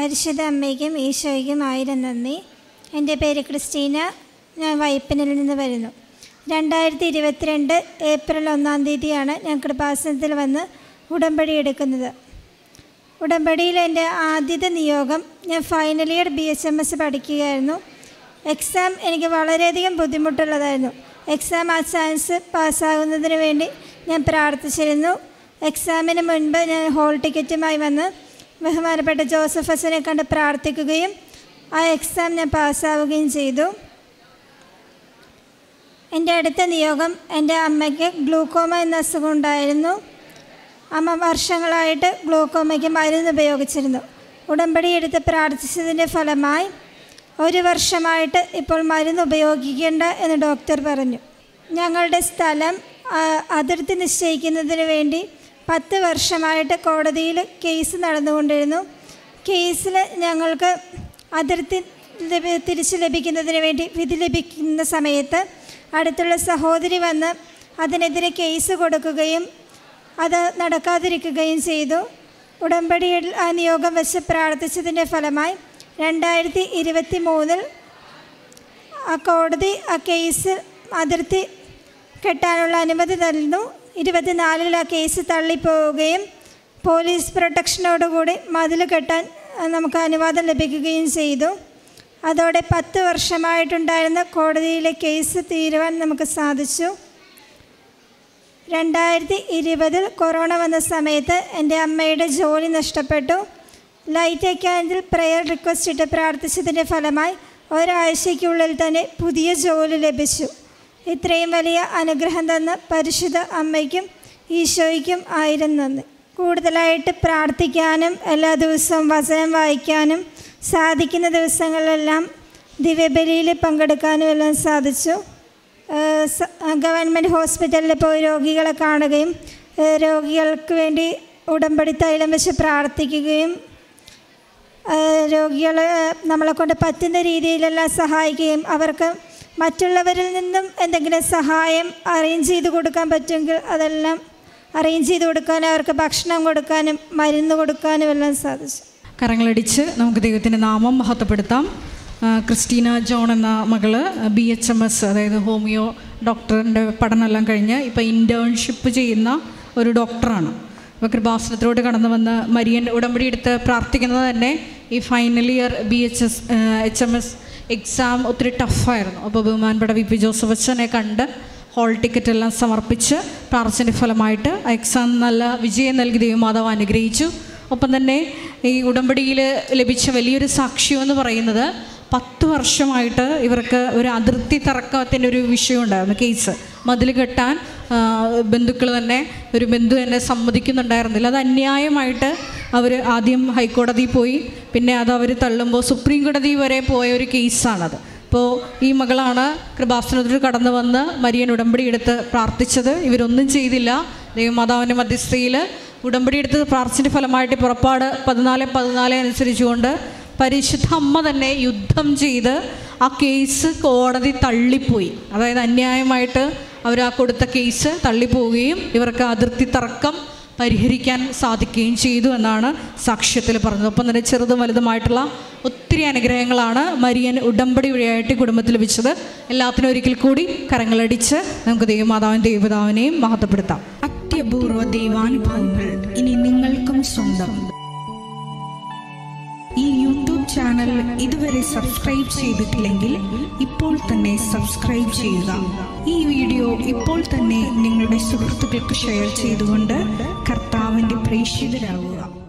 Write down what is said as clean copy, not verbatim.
പരിശുദ്ധ അമ്മയ്ക്കും ഈശോയ്ക്കും 1000 നന്ദി. എൻ്റെ പേര് ക്രിസ്റ്റീന. ഞാൻ വൈപ്പിനിൽ നിന്ന് വരുന്നു. 2022 ഏപ്രിൽ 1-ാം തീയതിയാണ് ഞാൻ കൃപാസനത്തിൽ വന്ന് ഉടമ്പടി എടുക്കുന്നത്. ഉടമ്പടിയിൽ എൻ്റെ ആദ്യത്തെ നിയോഗം, ഞാൻ ഫൈനൽ ഇയർ BHMS പഠിക്കുകയായിരുന്നു. എക്സാം എനിക്ക് വളരെയധികം ബുദ്ധിമുട്ടുള്ളതായിരുന്നു. എക്സാം ആ ചാൻസ് പാസ്സാകുന്നതിന് വേണ്ടി ഞാൻ പ്രാർത്ഥിച്ചിരുന്നു. എക്സാമിന് മുൻപ് ഞാൻ ഹോൾ ടിക്കറ്റുമായി വന്ന് ബഹുമാനപ്പെട്ട ജോസഫ് അച്ഛനെ കണ്ട് പ്രാർത്ഥിക്കുകയും ആ എക്സാം ഞാൻ പാസ്സാവുകയും ചെയ്തു. എൻ്റെ അടുത്ത നിയോഗം, എൻ്റെ അമ്മയ്ക്ക് ഗ്ലൂക്കോമ എന്ന അസുഖം ഉണ്ടായിരുന്നു. അമ്മ വർഷങ്ങളായിട്ട് ഗ്ലൂക്കോമയ്ക്ക് മരുന്ന് ഉപയോഗിച്ചിരുന്നു. ഉടമ്പടി എടുത്ത് പ്രാർത്ഥിച്ചതിൻ്റെ ഫലമായി 1 വർഷമായിട്ട് ഇപ്പോൾ മരുന്ന് ഉപയോഗിക്കേണ്ട എന്ന് ഡോക്ടർ പറഞ്ഞു. ഞങ്ങളുടെ സ്ഥലം അതിർത്തി നിശ്ചയിക്കുന്നതിന് വേണ്ടി 10 വർഷമായിട്ട് കോടതിയിൽ കേസ് നടന്നുകൊണ്ടിരുന്നു. കേസിൽ ഞങ്ങൾക്ക് അതിർത്തി തിരിച്ചു ലഭിക്കുന്നതിന് വേണ്ടി വിധി ലഭിക്കുന്ന സമയത്ത് അടുത്തുള്ള സഹോദരി വന്ന് അതിനെതിരെ കേസ് കൊടുക്കുകയും അത് നടക്കാതിരിക്കുകയും ചെയ്തു. ഉടമ്പടിയിൽ ആ നിയോഗം വെച്ച് പ്രാർത്ഥിച്ചതിൻ്റെ ഫലമായി 2023 ആ കോടതി ആ കേസ് അതിർത്തി കെട്ടാനുള്ള അനുമതി തന്നു. 24 ആ കേസ് തള്ളിപ്പോവുകയും പോലീസ് പ്രൊട്ടക്ഷനോടുകൂടി മതിൽ കെട്ടാൻ നമുക്ക് അനുവാദം ലഭിക്കുകയും ചെയ്തു. അതോടെ 10 വർഷമായിട്ടുണ്ടായിരുന്ന കോടതിയിലെ കേസ് തീരുവാൻ നമുക്ക് സാധിച്ചു. 2020 കൊറോണ വന്ന സമയത്ത് എൻ്റെ അമ്മയുടെ ജോലി നഷ്ടപ്പെട്ടു. ലൈറ്റ് ക്യാൻഡിൽ പ്രെയർ റിക്വസ്റ്റ് ഇട്ട് പ്രാർത്ഥിച്ചതിൻ്റെ ഫലമായി ഒരാഴ്ചയ്ക്കുള്ളിൽ തന്നെ പുതിയ ജോലി ലഭിച്ചു. ഇത്രയും വലിയ അനുഗ്രഹം തന്ന പരിശുദ്ധ അമ്മയ്ക്കും ഈശോയ്ക്കും 1000 നന്ദി. കൂടുതലായിട്ട് പ്രാർത്ഥിക്കാനും എല്ലാ ദിവസവും വചനം വായിക്കാനും സാധിക്കുന്ന ദിവസങ്ങളിലെല്ലാം ദിവ്യബലിയിൽ പങ്കെടുക്കാനും എല്ലാം സാധിച്ചു. ഗവൺമെൻറ് ഹോസ്പിറ്റലിൽ പോയി രോഗികളെ കാണുകയും രോഗികൾക്ക് വേണ്ടി ഉടമ്പടി തൈലം വെച്ച് പ്രാർത്ഥിക്കുകയും രോഗികളെ നമ്മളെക്കൊണ്ട് പറ്റുന്ന രീതിയിലെല്ലാം സഹായിക്കുകയും അവർക്ക് മറ്റുള്ളവരിൽ നിന്നും എന്തെങ്കിലും സഹായം അറേഞ്ച് ചെയ്ത് കൊടുക്കാൻ പറ്റുമെങ്കിൽ അതെല്ലാം അറേഞ്ച് ചെയ്ത് കൊടുക്കാനും അവർക്ക് ഭക്ഷണം കൊടുക്കാനും മരുന്ന് കൊടുക്കാനും എല്ലാം സാധിച്ചു. കരങ്ങളടിച്ച് നമുക്ക് ദൈവത്തിൻ്റെ നാമം മഹത്വപ്പെടുത്താം. ക്രിസ്റ്റീന ജോൺ എന്ന മകള് BHMS അതായത് ഹോമിയോ ഡോക്ടറിൻ്റെ പഠനമെല്ലാം കഴിഞ്ഞ് ഇപ്പോൾ ഇൻറ്റേൺഷിപ്പ് ചെയ്യുന്ന ഒരു ഡോക്ടറാണ്. അപ്പോൾ കൃപാസനത്തിലോട്ട് കടന്നു വന്ന് മരിയൻ ഉടമ്പടി എടുത്ത് പ്രാർത്ഥിക്കുന്നത് തന്നെ ഈ ഫൈനൽ ഇയർ BHMS എക്സാം ഒത്തിരി ടഫായിരുന്നു. അപ്പോൾ ബഹുമാനപ്പെട്ട VP ജോസഫ് അച്ഛനെ കണ്ട് ഹോൾ ടിക്കറ്റ് എല്ലാം സമർപ്പിച്ച് പ്രാർത്ഥനയുടെ ഫലമായിട്ട് എക്സാം നല്ല വിജയം നൽകി ദൈവമാതാവ് അനുഗ്രഹിച്ചു. ഒപ്പം തന്നെ ഈ ഉടമ്പടിയിൽ ലഭിച്ച വലിയൊരു സാക്ഷ്യമെന്ന് പറയുന്നത് 10 വർഷമായിട്ട് ഇവർക്ക് ഒരു അതിർത്തി തർക്കത്തിൻ്റെ ഒരു വിഷയം ഉണ്ടായിരുന്നു. കേസ് മതിൽ കെട്ടാൻ ബന്ധുക്കൾ തന്നെ ഒരു ബന്ധു തന്നെ സമ്മതിക്കുന്നുണ്ടായിരുന്നില്ല. അത് അന്യായമായിട്ട് അവർ ആദ്യം ഹൈക്കോടതിയിൽ പോയി, പിന്നെ അത് അവർ തള്ളുമ്പോൾ സുപ്രീം കോടതി വരെ പോയ ഒരു കേസാണത്. അപ്പോൾ ഈ മകളാണ് കൃപാസനത്തിൽ കടന്നു വന്ന് മരിയൻ ഉടമ്പടി എടുത്ത് പ്രാർത്ഥിച്ചത്. ഇവരൊന്നും ചെയ്തില്ല. ദൈവമാതാവിൻ്റെ മധ്യസ്ഥയിൽ ഉടമ്പടി എടുത്ത് പ്രാർത്ഥനയുടെ ഫലമായിട്ട് പുറപ്പാട് 14:14 അനുസരിച്ചുകൊണ്ട് പരിശുദ്ധ അമ്മ തന്നെ യുദ്ധം ചെയ്ത് ആ കേസ് കോടതി തള്ളിപ്പോയി. അതായത് അന്യായമായിട്ട് അവർ ആ കൊടുത്ത കേസ് തള്ളിപ്പോവുകയും ഇവർക്ക് അതിർത്തി തർക്കം പരിഹരിക്കാൻ സാധിക്കുകയും ചെയ്തു എന്നാണ് സാക്ഷ്യത്തിൽ പറഞ്ഞത്. ഒപ്പം തന്നെ ചെറുതും വലുതുമായിട്ടുള്ള ഒത്തിരി അനുഗ്രഹങ്ങളാണ് മരിയൻ ഉടമ്പടി വഴിയായിട്ട് കുടുംബത്തിൽ ലഭിച്ചത്. എല്ലാത്തിനും ഒരിക്കൽ കൂടി കരങ്ങളടിച്ച് നമുക്ക് ദൈവമാതാവിനും ദൈവപിതാവിനെയും മഹത്വപ്പെടുത്താം. അത്യപൂർവ ദൈവാനുഭവങ്ങൾ ഇനി നിങ്ങൾക്കും സ്വന്തം. ഈ യൂട്യൂബ് ചാനൽ ഇതുവരെ സബ്സ്ക്രൈബ് ചെയ്തിട്ടില്ലെങ്കിൽ ഇപ്പോൾ തന്നെ സബ്സ്ക്രൈബ് ചെയ്യുക. ഈ വീഡിയോ ഇപ്പോൾ തന്നെ നിങ്ങളുടെ സുഹൃത്തുക്കൾക്ക് ഷെയർ ചെയ്തുകൊണ്ട് കർത്താവിൻ്റെ പ്രേക്ഷിതരാകുക.